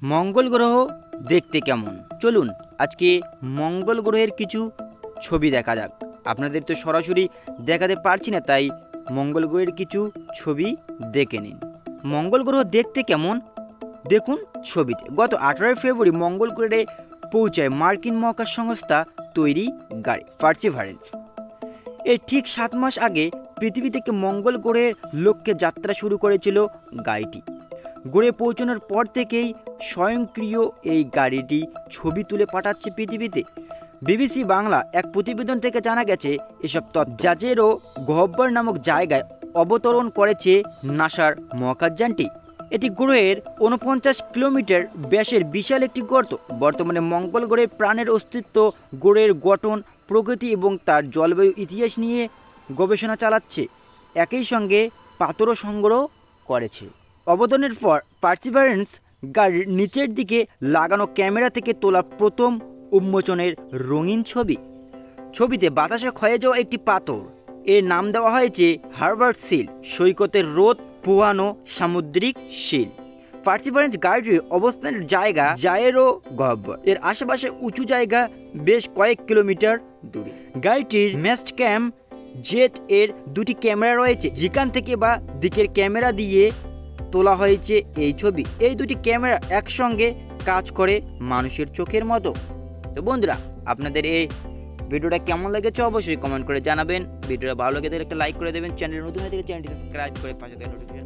মঙ্গল গ্রহ দেখতে কেমন? চলুন আজকে মঙ্গল গ্রহের কিছু ছবি দেখা যাক। আপনাদের তো সরাসরি দেখাতে পারছি না, তাই মঙ্গল গ্রহের কিছু ছবি দেখে নিন। মঙ্গল গ্রহ দেখতে কেমন দেখুন ছবিতে। গত 18 ফেব্রুয়ারি মঙ্গল গ্রহে পৌঁছায় মার্কিন মহাকাশ সংস্থা তৈরি গাড়ি পার্সিভারেন্স। এর ঠিক 7 মাস আগে পৃথিবী থেকে মঙ্গল গ্রহের লক্ষ্যে যাত্রা শুরু করেছিল গাড়িটি। গ্রহে পৌঁছানোর পর থেকেই স্বয়ংক্রিয় এই গাড়িটি ছবি তুলে পাঠাচ্ছে পৃথিবীতে। বিবিসি বাংলা এক প্রতিবেদন থেকে জানা গেছে, এসব তথ্যের ও গহ্বর নামক জায়গায় অবতরণ করেছে নাসার মহাকাশযানটি। এটি গ্রহের 49 কিলোমিটার ব্যাসের বিশাল একটি গর্ত। বর্তমানে মঙ্গল গ্রহে প্রাণের অস্তিত্ব, গ্রহের গঠন, প্রকৃতি এবং তার জলবায়ু ইতিহাস নিয়ে গবেষণা চালাচ্ছে। একই সঙ্গে পাথরও সংগ্রহ করেছে। অবতরণের পর পার্সিভারেন্স গাড়ির নিচের দিকে লাগানো ক্যামেরা থেকে তোলা প্রথম উন্মোচনের রঙিন ছবি। ছবিতে বাতাসে ক্ষয়ে যাওয়া একটি পাথর, এর নাম দেওয়া হয়েছে হার্বার্ট সিল, সৈকতের রোদ পোহানো সামুদ্রিক শিল। পার্সিভারেন্স গাড়িটির অবস্থানের জায়গা জায়েরো গহ্বর, এর আশেপাশে উঁচু জায়গা বেশ কয়েক কিলোমিটার দূরে। গাড়িটির ম্যাস্ট ক্যাম জেট এর দুটি ক্যামেরা রয়েছে, যেখান থেকে বা দিকের ক্যামেরা দিয়ে তোলা হয়েছে এই ছবি। এই দুটি ক্যামেরা একসঙ্গে কাজ করে মানুষের চোখের মতো। তো বন্ধুরা, আপনাদের এই ভিডিওটা কেমন লেগেছে অবশ্যই কমেন্ট করে জানাবেন। ভিডিওটা ভালো লেগে থাকলে একটা লাইক করে দেবেন। চ্যানেল নতুন হয়ে থাকলে চ্যানেলটি সাবস্ক্রাইব করে পাশে থাকা নোটিফিকেশন